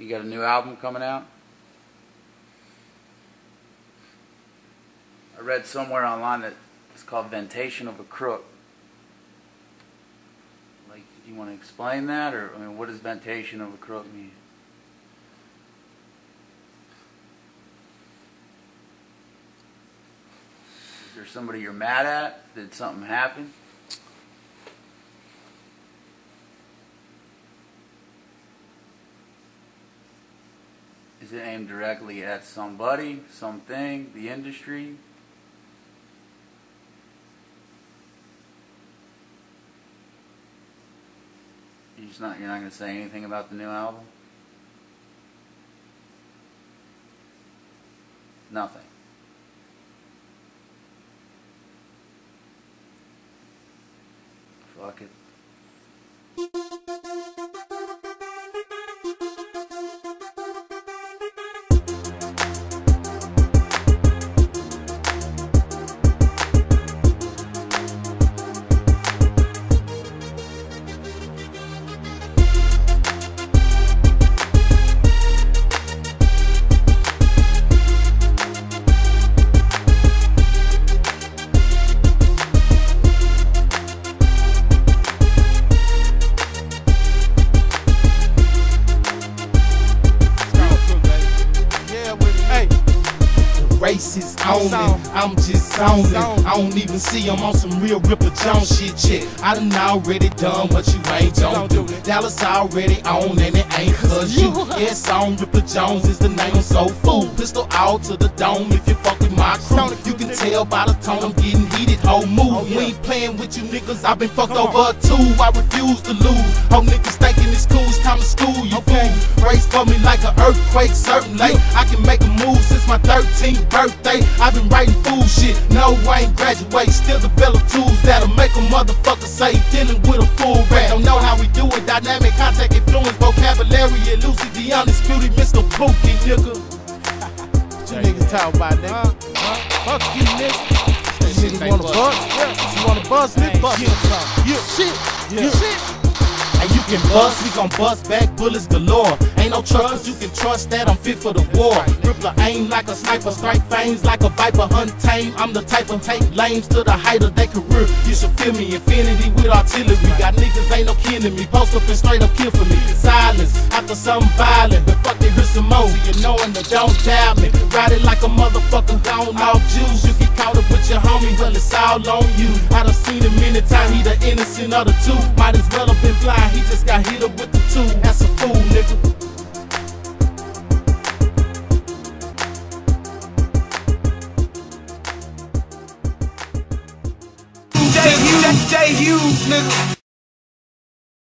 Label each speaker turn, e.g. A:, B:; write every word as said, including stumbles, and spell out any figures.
A: You got a new album coming out? I read somewhere online that it's called Ventation of a Crook. Like, do you want to explain that, or I mean, what does Ventation of a Crook mean? Is there somebody you're mad at? Did something happen? Is it aimed directly at somebody, something, the industry? You're just not, you're not going to say anything about the new album? Nothing. Fuck it.
B: Race is on it, I'm just on it. I don't even see I'm on some real Ripper Jones shit, shit. I done already done what you ain't gon' do. Dallas already on and it ain't cause you. Yes, on Ripper Jones is the name, I'm so fool. Pistol out to the dome if you fuck with my crew. You can tell by the tone I'm getting heated, whole move. We ain't playing with you niggas, I been fucked over too. I refuse to lose. Whole niggas thinking it's cool, it's time to school, you fool. Race for me like an earthquake, certainly. I can make a move since my thirteenth birthday. I've been writing fool shit, no I ain't graduate. Still develop tools that'll make a motherfucker say dealing with a full rap. Don't know how we do it, dynamic, contact, influence, vocabulary, elusive, the undisputed Mister Pookie, nigga. What you niggas talk about, nigga? Huh? Fuck you, nigga. You niggas wanna buzz? Yeah. You wanna buzz, nigga? Buzz. Yeah. Shit. Yeah. Shit. And you can bust, we gon' bust back, bullets galore. Ain't no trust, cause you can trust that I'm fit for the war. Rippler aim like a sniper, strike fangs like a viper, hunt tame. I'm the type of take lames to the height of their career. You should feel me, infinity with artillery. Got niggas ain't no kin to me, post up and straight up kill for me. Silence after something violent, but fuck it, here's some more. So you knowin' that don't doubt me. Ride it like a motherfucker gone off juice. You get caught up with your homie, well it's all on you. I done seen him many times, he the innocent of the two. Might as well have been blind. He just got hit up with the two. That's a fool, nigga. J Hughes, J Hughes, nigga.